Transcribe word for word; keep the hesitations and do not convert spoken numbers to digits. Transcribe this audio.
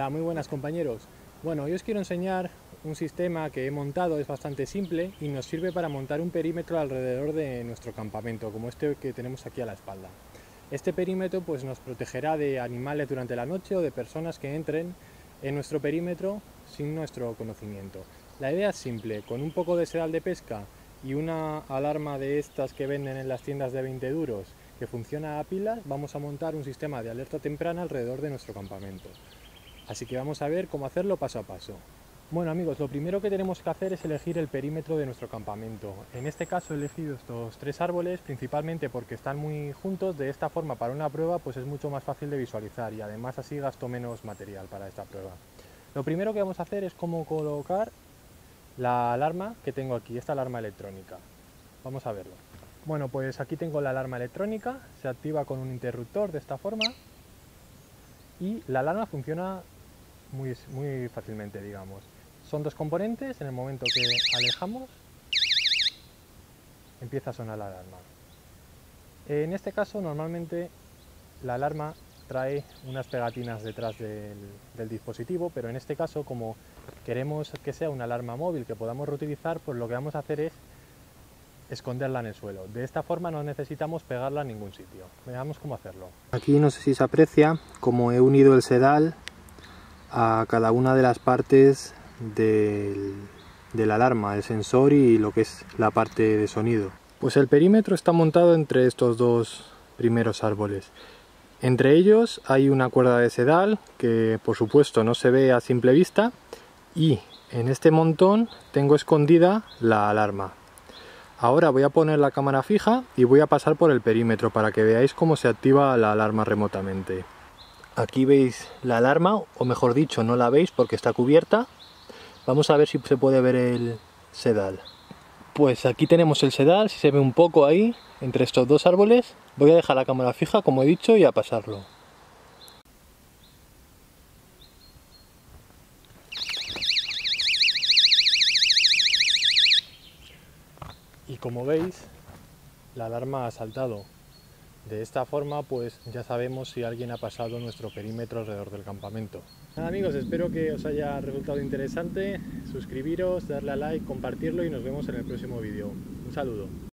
Hola, muy buenas compañeros. Bueno, hoy os quiero enseñar un sistema que he montado, es bastante simple y nos sirve para montar un perímetro alrededor de nuestro campamento, como este que tenemos aquí a la espalda. Este perímetro pues, nos protegerá de animales durante la noche o de personas que entren en nuestro perímetro sin nuestro conocimiento. La idea es simple, con un poco de sedal de pesca y una alarma de estas que venden en las tiendas de veinte duros que funciona a pilas, vamos a montar un sistema de alerta temprana alrededor de nuestro campamento. Así que vamos a ver cómo hacerlo paso a paso. Bueno amigos, lo primero que tenemos que hacer es elegir el perímetro de nuestro campamento. En este caso he elegido estos tres árboles, principalmente porque están muy juntos. De esta forma, para una prueba pues es mucho más fácil de visualizar y además así gasto menos material para esta prueba. Lo primero que vamos a hacer es cómo colocar la alarma que tengo aquí, esta alarma electrónica. Vamos a verlo. Bueno, pues aquí tengo la alarma electrónica, se activa con un interruptor de esta forma y la alarma funciona muy, muy fácilmente, digamos. Son dos componentes, en el momento que alejamos empieza a sonar la alarma. En este caso normalmente la alarma trae unas pegatinas detrás del, del dispositivo, pero en este caso, como queremos que sea una alarma móvil que podamos reutilizar, pues lo que vamos a hacer es esconderla en el suelo. De esta forma no necesitamos pegarla en ningún sitio. Veamos cómo hacerlo. Aquí no sé si se aprecia como he unido el sedal a cada una de las partes del, de la alarma, el sensor y lo que es la parte de sonido. Pues el perímetro está montado entre estos dos primeros árboles. Entre ellos hay una cuerda de sedal que por supuesto no se ve a simple vista, y en este montón tengo escondida la alarma. Ahora voy a poner la cámara fija y voy a pasar por el perímetro para que veáis cómo se activa la alarma remotamente. Aquí veis la alarma, o mejor dicho, no la veis porque está cubierta. Vamos a ver si se puede ver el sedal. Pues aquí tenemos el sedal, si se ve un poco ahí, entre estos dos árboles. Voy a dejar la cámara fija, como he dicho, y a pasarlo. Y como veis, la alarma ha saltado. De esta forma pues ya sabemos si alguien ha pasado nuestro perímetro alrededor del campamento. Nada amigos, espero que os haya resultado interesante. Suscribiros, darle a like, compartirlo y nos vemos en el próximo vídeo. Un saludo.